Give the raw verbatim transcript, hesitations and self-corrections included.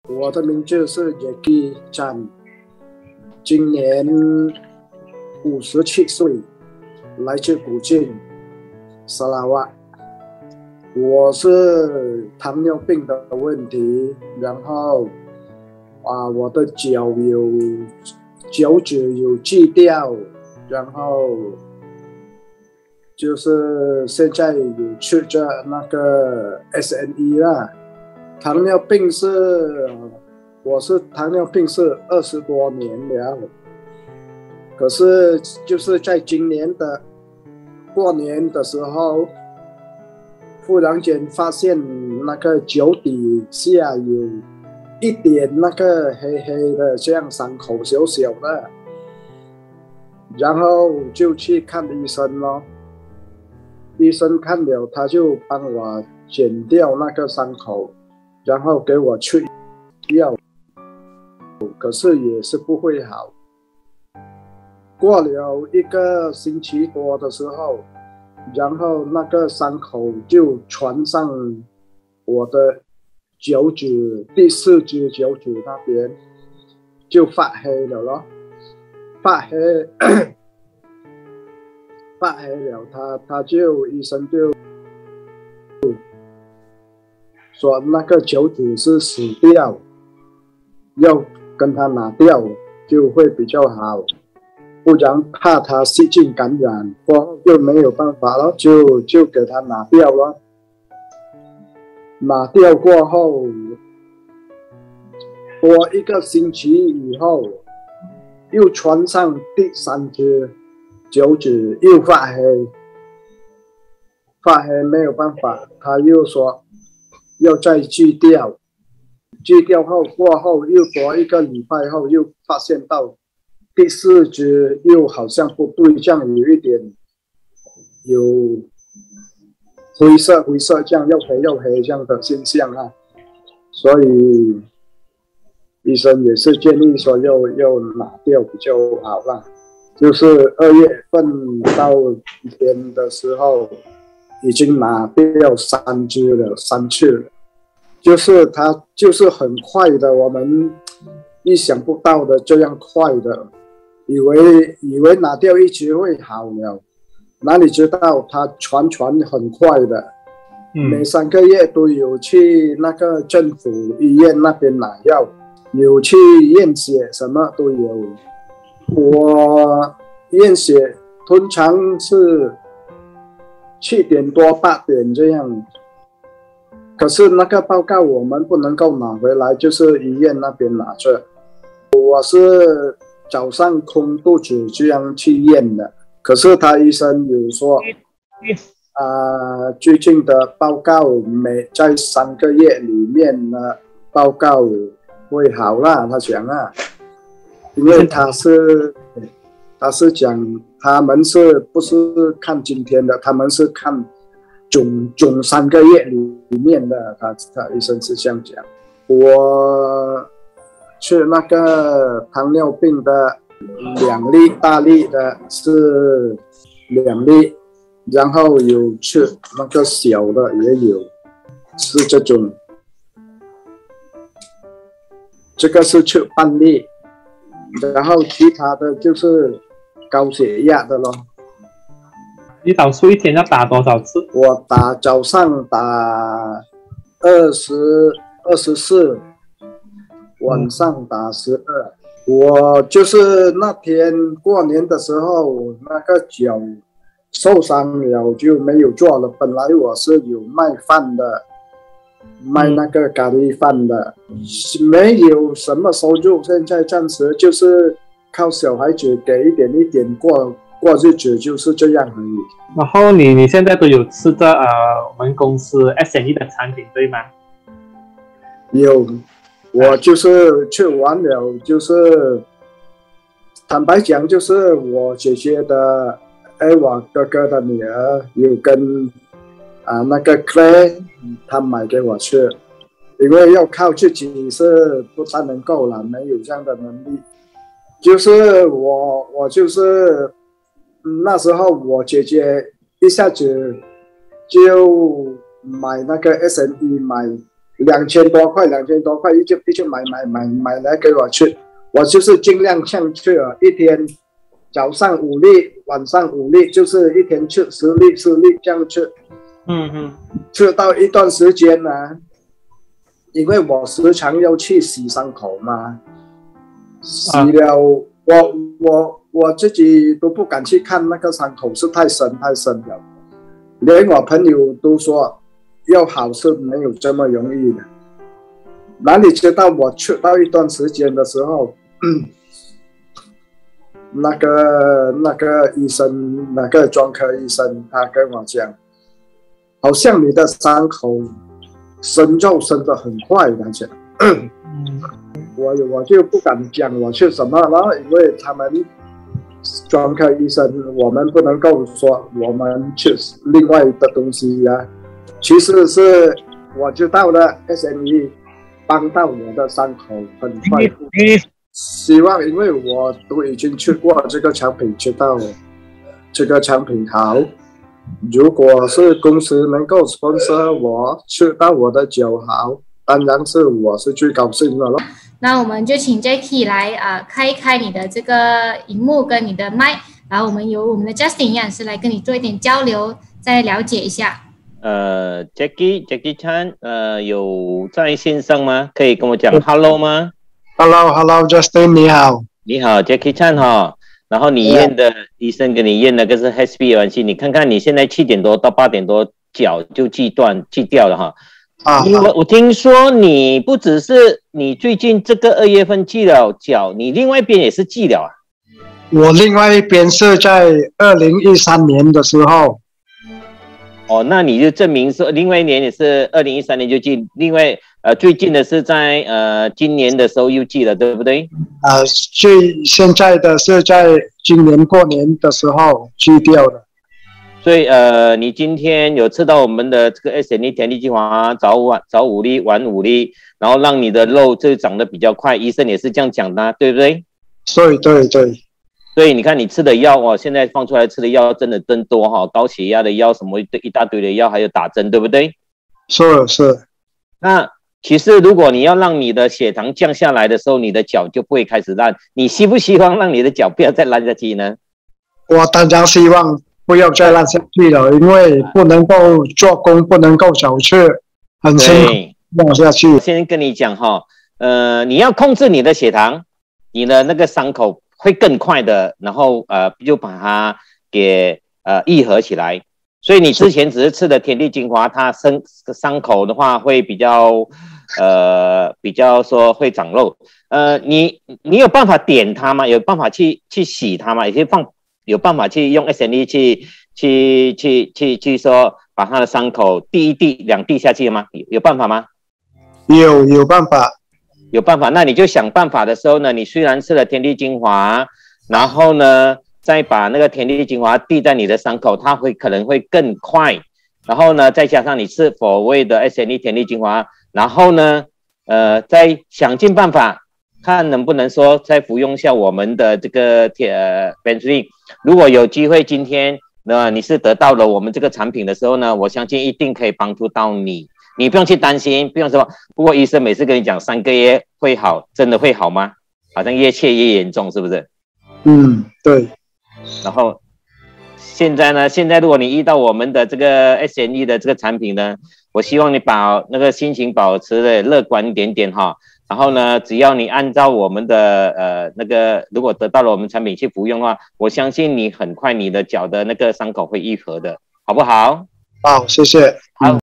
我的名字是 Jackie Chan， 今年五十七岁，来自古晋沙拉瓦。我是糖尿病的问题，然后啊，我的脚有脚趾有锯掉，然后就是现在有吃着那个 S N E 啦。糖尿病是，我是糖尿病是二十多年了，可是就是在今年的过年的时候，忽然间发现那个脚底下有一点那个黑黑的这样伤口，小小的，然后就去看医生咯。医生看了，他就帮我剪掉那个伤口，然后给我吃药，可是也是不会好。过了一个星期多的时候，然后那个伤口就传上我的脚趾，第四只脚趾那边就发黑了咯，发黑发黑了，他他就医生就说那个脚趾是死掉，要跟他拿掉就会比较好，不然怕他细菌感染，过后就没有办法了，就就给他拿掉了。拿掉过后，多一个星期以后，又穿上第三只脚趾，又发黑，发黑没有办法，他又说要再锯掉，锯掉后过后又多一个礼拜后，又发现到第四只又好像不对，这样有一点有灰色灰色这样又黑又黑这样的现象啊，所以医生也是建议说要要拿掉比较好啦。就是二月份到天的时候，已经拿掉三只了，三次了。就是它就是很快的，我们意想不到的这样快的，以为以为拿掉一只会好了，哪里知道它传传很快的，嗯、每三个月都有去那个政府医院那边拿药，有去验血，什么都有。我验血通常是七点多八点这样，可是那个报告我们不能够拿回来，就是医院那边拿着。我是早上空肚子这样去验的，可是他医生有说，啊、呃，最近的报告每在三个月里面呢，报告会好啦，他讲啊，因为他是他是讲他们是不是看今天的，他们是看总总三个月里面的，他他医生是这样讲。我吃那个糖尿病的两粒大粒的是两粒，然后有吃那个小的也有，是这种。这个是吃半粒，然后其他的就是高血压的咯。 胰岛素一天要打多少次？ 我打早上打二十二十四，晚上打十二。我就是那天过年的时候，那个脚受伤了就没有做了。本来我是有卖饭的，卖那个咖喱饭的，没有什么收入，现在暂时就是靠小孩子给一点一点过过日子，就是这样而已。 然后你你现在都有吃着呃我们公司 S N E 的产品对吗？ 有，我就是吃完了，就是坦白讲，就是我姐姐的，哎，我哥哥的女儿有跟啊那个 Clay 他买给我吃，因为要靠自己是不太能够了，没有这样的能力。就是我我就是那时候我姐姐一下子就买那个 S N E 买两千多块，两千多块，一直一直买买买买来给我吃，我就是尽量上去了，一天早上五粒，晚上五粒，就是一天吃十粒十粒这样吃。 嗯嗯， 吃到一段时间呢、啊，因为我时常要去洗伤口嘛，洗了、啊、我我我自己都不敢去看那个伤口，是太深太深了，连我朋友都说要好是没有这么容易的。哪里知道我吃到一段时间的时候，嗯、那个那个医生，那个专科医生，他跟我讲，好像你的伤口生肉生得很快，他讲。我我就不敢讲我吃什么了，因为他们专科医生，我们不能够说我们吃另外的东西呀、啊。其实是我知道的 S M E 帮到我的伤口很快。希望因为我都已经吃过这个产品，知道这个产品好。如果是公司能够 sponsor 我吃到我的酒好，当然是我是最高兴的了。 那我们就请 Jackie 来呃开一开你的这个荧幕跟你的麦，然后我们由我们的 Justin 营养师来跟你做一点交流，再了解一下。呃 ，Jackie Jackie Chan 呃有在线上吗？可以跟我讲 Hello 吗 ？Hello Hello Justin 你好。 你好 Jackie Chan 哈。然后你验的、yeah. 医生给你验的个是 H B A one C， 你看看你现在七点多到八点多脚就锯断锯掉了哈。啊，因为我听说你不只是你最近这个二月份锯了脚，你另外一边也是锯了啊。 我另外一边是在二零一三年的时候。 哦，那你就证明说另外一年也是二零一三年就锯，另外呃最近的是在呃今年的时候又锯了，对不对？ 呃，最现在的是在今年过年的时候锯掉的。 所以呃，你今天有吃到我们的这个 S M E 田地精华，早晚早五粒，晚五粒，然后让你的肉就长得比较快，医生也是这样讲的、啊，对不对？ 对对对。 所以你看你吃的药哦，现在放出来吃的药真的真多哈、哦，高血压的药什么一大堆的药，还有打针，对不对？ 是是。 那其实如果你要让你的血糖降下来的时候，你的脚就不会开始烂。你希不希望让你的脚不要再烂下去呢？ 我当然希望不要再烂下去了，因为不能够做工，不能够早吃，很辛苦烂下去。 我先跟你讲哈，呃，你要控制你的血糖，你的那个伤口会更快的，然后呃就把它给呃愈合起来。所以你之前只是吃的田地精华，它伤伤口的话会比较呃比较说会长肉。呃，你你有办法点它吗？有办法去去洗它吗？也可以放有办法去用 S M E 去去去去去说把它的伤口滴一滴两滴下去吗？有有办法吗？ 有有办法。 有办法，那你就想办法的时候呢，你虽然吃了田地精华，然后呢，再把那个田地精华滴在你的伤口，它会可能会更快。然后呢，再加上你吃所谓的 S M E 田地精华，然后呢，呃，再想尽办法，看能不能说再服用下我们的这个呃 Benzoin。如果有机会今天呢，你是得到了我们这个产品的时候呢，我相信一定可以帮助到你。你不用去担心，不用什么。不过医生每次跟你讲三个月会好，真的会好吗？好像越切越严重，是不是？ 嗯，对。 然后现在呢，现在如果你遇到我们的这个 S M E 的这个产品呢，我希望你把那个心情保持的乐观一点点哈。然后呢，只要你按照我们的呃那个，如果得到了我们产品去服用的话，我相信你很快你的脚的那个伤口会愈合的，好不好？ 好，谢谢。 好。